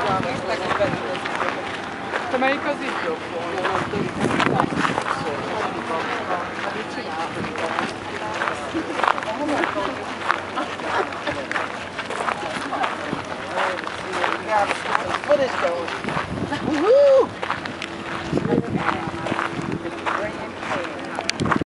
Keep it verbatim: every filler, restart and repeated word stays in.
Te melyik az itt jobb volna? What is those?